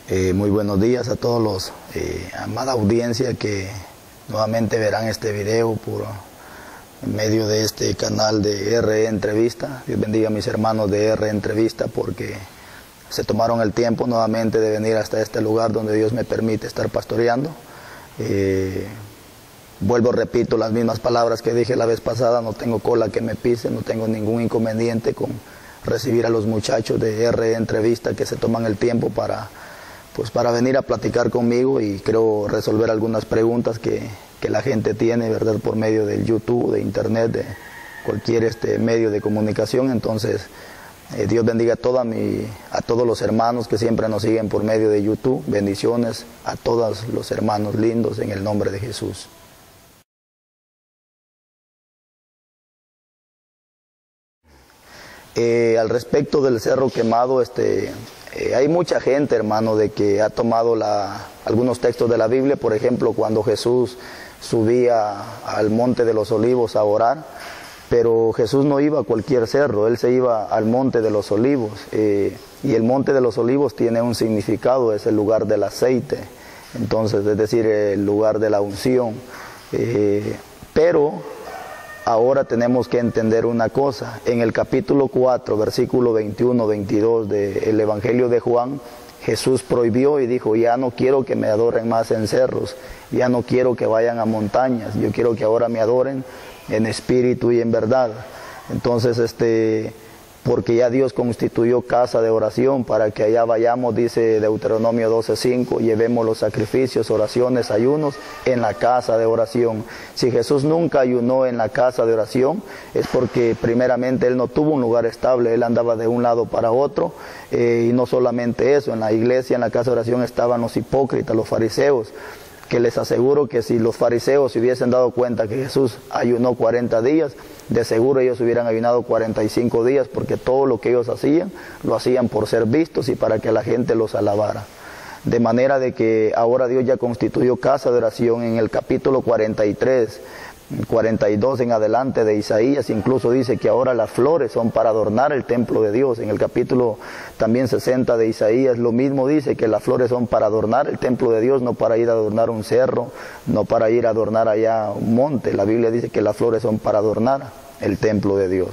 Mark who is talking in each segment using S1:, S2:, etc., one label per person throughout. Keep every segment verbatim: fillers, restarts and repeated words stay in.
S1: Eh, muy buenos días a todos los eh, amada audiencia que nuevamente verán este video por en medio de este canal de R E Entrevista. Dios bendiga a mis hermanos de R E Entrevista porque se tomaron el tiempo nuevamente de venir hasta este lugar donde Dios me permite estar pastoreando. Eh, vuelvo, repito las mismas palabras que dije la vez pasada: no tengo cola que me pise, no tengo ningún inconveniente con recibir a los muchachos de R E Entrevista que se toman el tiempo para pues para venir a platicar conmigo y creo resolver algunas preguntas que, que la gente tiene, ¿verdad?, por medio del YouTube, de Internet, de cualquier este medio de comunicación. Entonces, eh, Dios bendiga a, toda mi, a todos los hermanos que siempre nos siguen por medio de YouTube. Bendiciones a todos los hermanos lindos en el nombre de Jesús. Eh, al respecto del Cerro Quemado, este... Eh, hay mucha gente, hermano, de que ha tomado la, algunos textos de la Biblia. Por ejemplo, cuando Jesús subía al Monte de los Olivos a orar, pero Jesús no iba a cualquier cerro, Él se iba al Monte de los Olivos, eh, y el Monte de los Olivos tiene un significado, es el lugar del aceite, entonces, es decir, el lugar de la unción, eh, pero ahora tenemos que entender una cosa. En el capítulo cuatro, versículo veintiuno, veintidós del Evangelio de Juan, Jesús prohibió y dijo: ya no quiero que me adoren más en cerros, ya no quiero que vayan a montañas, yo quiero que ahora me adoren en espíritu y en verdad. Entonces, este... porque ya Dios constituyó casa de oración para que allá vayamos, dice Deuteronomio doce cinco, llevemos los sacrificios, oraciones, ayunos en la casa de oración. Si Jesús nunca ayunó en la casa de oración, es porque primeramente Él no tuvo un lugar estable, Él andaba de un lado para otro, eh, y no solamente eso, en la iglesia, en la casa de oración estaban los hipócritas, los fariseos, que les aseguro que si los fariseos se hubiesen dado cuenta que Jesús ayunó cuarenta días, de seguro ellos hubieran ayunado cuarenta y cinco días, porque todo lo que ellos hacían, lo hacían por ser vistos y para que la gente los alabara. De manera de que ahora Dios ya constituyó casa de oración. En el capítulo cuarenta y tres, cuarenta y dos en adelante de Isaías, incluso dice que ahora las flores son para adornar el templo de Dios. En el capítulo también sesenta de Isaías lo mismo dice, que las flores son para adornar el templo de Dios, no para ir a adornar un cerro, no para ir a adornar allá un monte. La Biblia dice que las flores son para adornar el templo de Dios.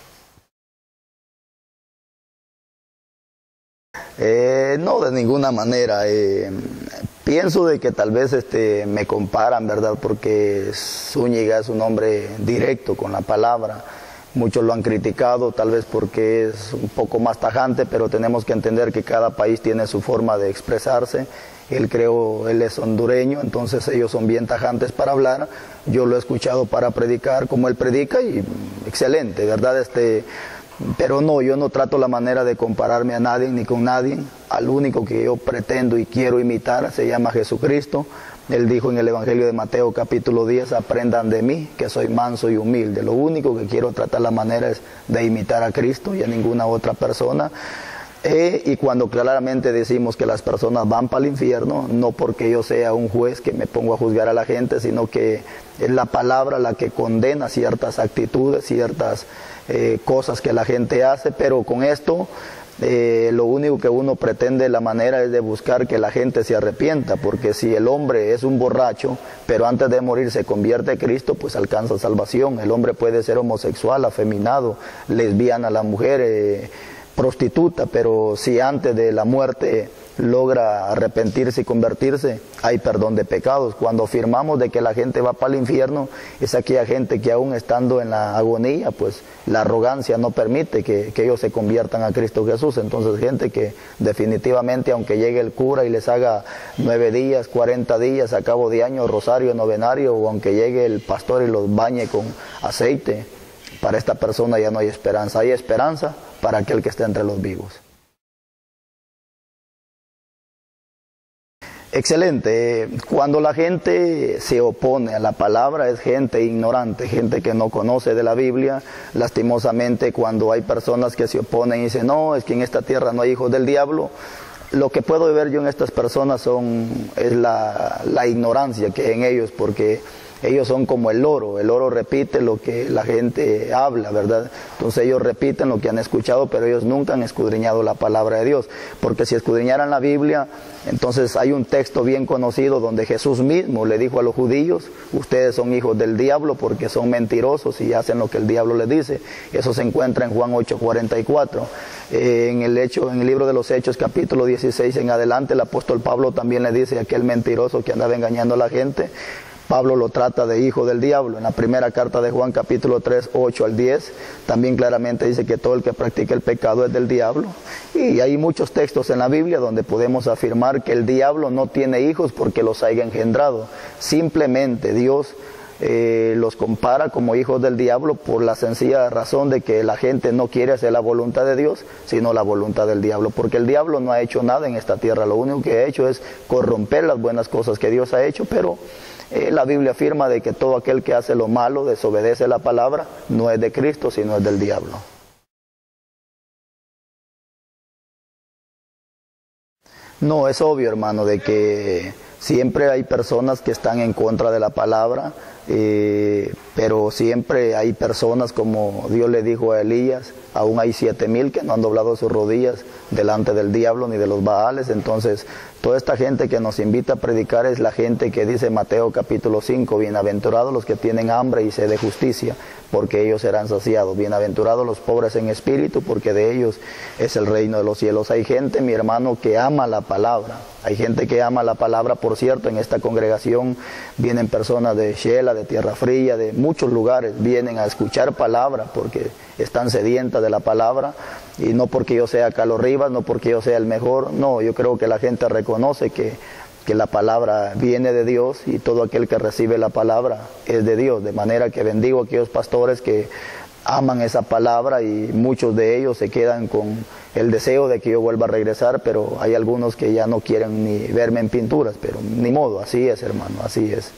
S1: Eh, no, de ninguna manera. Eh, pienso de que tal vez este, me comparan, ¿verdad? Porque Zúñiga es un hombre directo con la palabra. Muchos lo han criticado, tal vez porque es un poco más tajante, pero tenemos que entender que cada país tiene su forma de expresarse. Él creo, él es hondureño, entonces ellos son bien tajantes para hablar. Yo lo he escuchado para predicar como él predica y excelente, ¿verdad? Este... Pero no, yo no trato la manera de compararme a nadie ni con nadie. Al único que yo pretendo y quiero imitar se llama Jesucristo. Él dijo en el Evangelio de Mateo capítulo diez, aprendan de mí, que soy manso y humilde. Lo único que quiero tratar la manera es de imitar a Cristo y a ninguna otra persona. Eh, y cuando claramente decimos que las personas van para el infierno, no porque yo sea un juez que me pongo a juzgar a la gente, sino que es la palabra la que condena ciertas actitudes, ciertas eh, cosas que la gente hace, pero con esto eh, lo único que uno pretende, la manera es de buscar que la gente se arrepienta, porque si el hombre es un borracho, pero antes de morir se convierte a Cristo, pues alcanza salvación. El hombre puede ser homosexual, afeminado, lesbiana, la mujer... Eh, prostituta, pero si antes de la muerte logra arrepentirse y convertirse, hay perdón de pecados. Cuando afirmamos de que la gente va para el infierno, es aquella gente que aún estando en la agonía, pues la arrogancia no permite que, que ellos se conviertan a Cristo Jesús. Entonces gente que definitivamente, aunque llegue el cura y les haga nueve días, cuarenta días, a cabo de año, rosario, novenario, o aunque llegue el pastor y los bañe con aceite, para esta persona ya no hay esperanza. Hay esperanza para aquel que está entre los vivos. Excelente. Cuando la gente se opone a la palabra es gente ignorante, gente que no conoce de la Biblia. Lastimosamente, cuando hay personas que se oponen y dicen, no, es que en esta tierra no hay hijos del diablo, lo que puedo ver yo en estas personas son, es la, la ignorancia que hay en ellos, porque Ellos son como el loro, el loro repite lo que la gente habla, ¿verdad? Entonces ellos repiten lo que han escuchado, pero ellos nunca han escudriñado la palabra de Dios, porque si escudriñaran la Biblia, entonces hay un texto bien conocido donde Jesús mismo le dijo a los judíos: ustedes son hijos del diablo porque son mentirosos y hacen lo que el diablo les dice. Eso se encuentra en Juan ocho cuarenta y cuatro. Eh, en el hecho, en el libro de los Hechos, capítulo dieciséis en adelante, el apóstol Pablo también le dice a aquel mentiroso que andaba engañando a la gente, Pablo lo trata de hijo del diablo. En la primera carta de Juan, capítulo tres, ocho al diez, también claramente dice que todo el que practica el pecado es del diablo. Y hay muchos textos en la Biblia donde podemos afirmar que el diablo no tiene hijos porque los haya engendrado. Simplemente Dios eh, los compara como hijos del diablo por la sencilla razón de que la gente no quiere hacer la voluntad de Dios, sino la voluntad del diablo. Porque el diablo no ha hecho nada en esta tierra. Lo único que ha hecho es corromper las buenas cosas que Dios ha hecho, pero Eh, la Biblia afirma de que todo aquel que hace lo malo, desobedece la palabra, no es de Cristo, sino es del diablo. No, es obvio, hermano, de que siempre hay personas que están en contra de la palabra, eh, pero siempre hay personas, como Dios le dijo a Elías, aún hay siete mil que no han doblado sus rodillas delante del diablo ni de los Baales. Entonces, toda esta gente que nos invita a predicar es la gente que dice Mateo capítulo cinco, bienaventurados los que tienen hambre y sed de justicia, porque ellos serán saciados. Bienaventurados los pobres en espíritu, porque de ellos es el reino de los cielos. Hay gente, mi hermano, que ama la palabra. Hay gente que ama la palabra. Por cierto, en esta congregación vienen personas de Shela, de Tierra Fría, de muchos lugares, vienen a escuchar palabra porque están sedientas de la palabra, y no porque yo sea Carlos Rivas, no porque yo sea el mejor, no, yo creo que la gente reconoce que, que la palabra viene de Dios, y todo aquel que recibe la palabra es de Dios, de manera que bendigo a aquellos pastores que aman esa palabra, y muchos de ellos se quedan con el deseo de que yo vuelva a regresar, pero hay algunos que ya no quieren ni verme en pinturas, pero ni modo, así es, hermano, así es.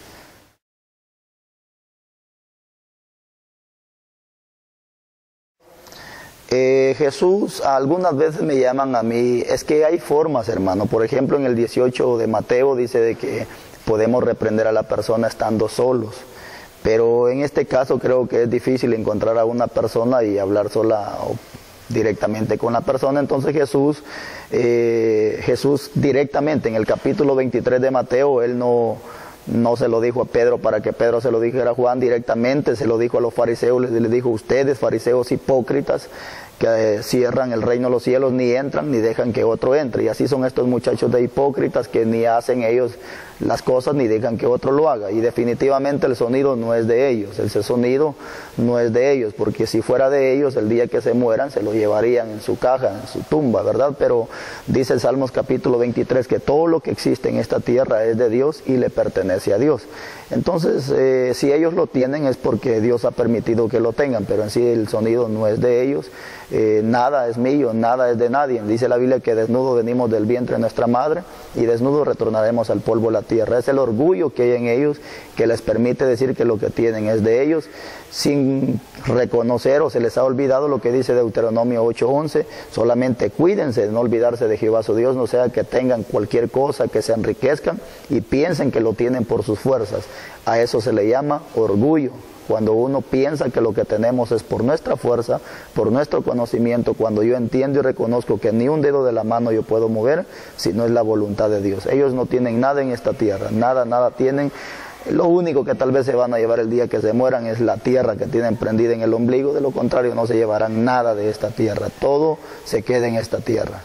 S1: Eh, Jesús, algunas veces me llaman a mí, es que hay formas, hermano. Por ejemplo, en el dieciocho de Mateo dice de que podemos reprender a la persona estando solos, pero en este caso creo que es difícil encontrar a una persona y hablar sola o directamente con la persona. Entonces Jesús, eh, Jesús directamente en el capítulo veintitrés de Mateo, él no... no se lo dijo a Pedro para que Pedro se lo dijera a Juan directamente, se lo dijo a los fariseos, les, les dijo: ustedes, fariseos hipócritas, que eh, cierran el reino de los cielos, ni entran ni dejan que otro entre. Y así son estos muchachos de hipócritas, que ni hacen ellos las cosas ni dejan que otro lo haga. Y definitivamente el sonido no es de ellos, ese sonido no es de ellos, porque si fuera de ellos, el día que se mueran se lo llevarían en su caja, en su tumba, ¿verdad? Pero dice el Salmos capítulo veintitrés que todo lo que existe en esta tierra es de Dios y le pertenece a Dios. Entonces, eh, si ellos lo tienen es porque Dios ha permitido que lo tengan, pero en sí el sonido no es de ellos. Eh, nada es mío, nada es de nadie. Dice la Biblia que desnudo venimos del vientre de nuestra madre y desnudo retornaremos al polvo de la tierra. Es el orgullo que hay en ellos que les permite decir que lo que tienen es de ellos, sin reconocer, o se les ha olvidado lo que dice Deuteronomio ocho once: solamente cuídense de no olvidarse de Jehová su Dios, no sea que tengan cualquier cosa, que se enriquezcan y piensen que lo tienen por sus fuerzas. A eso se le llama orgullo. Cuando uno piensa que lo que tenemos es por nuestra fuerza, por nuestro conocimiento, cuando yo entiendo y reconozco que ni un dedo de la mano yo puedo mover, si no es la voluntad de Dios. Ellos no tienen nada en esta tierra, nada, nada tienen. Lo único que tal vez se van a llevar el día que se mueran es la tierra que tienen prendida en el ombligo. De lo contrario, no se llevarán nada de esta tierra, todo se queda en esta tierra.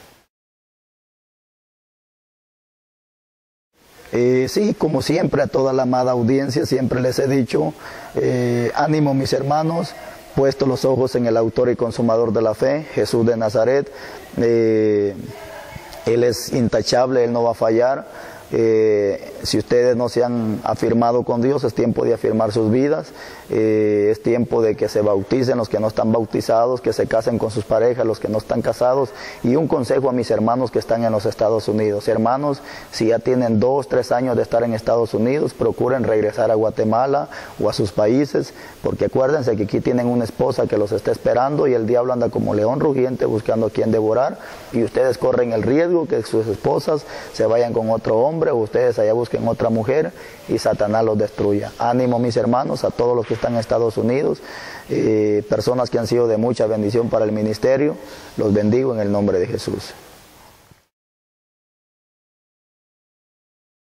S1: Eh, sí, como siempre, a toda la amada audiencia siempre les he dicho, eh, ánimo mis hermanos, puesto los ojos en el autor y consumador de la fe, Jesús de Nazaret. eh, Él es intachable, Él no va a fallar. Eh, si ustedes no se han afirmado con Dios, es tiempo de afirmar sus vidas. Eh, es tiempo de que se bauticen los que no están bautizados, que se casen con sus parejas los que no están casados. Y un consejo a mis hermanos que están en los Estados Unidos: hermanos, si ya tienen dos, tres años de estar en Estados Unidos, procuren regresar a Guatemala o a sus países, porque acuérdense que aquí tienen una esposa que los está esperando, y el diablo anda como león rugiente buscando a quien devorar, y ustedes corren el riesgo que sus esposas se vayan con otro hombre hombre, ustedes allá busquen otra mujer y Satanás los destruya. Ánimo, mis hermanos, a todos los que están en Estados Unidos, eh, personas que han sido de mucha bendición para el ministerio, los bendigo en el nombre de Jesús.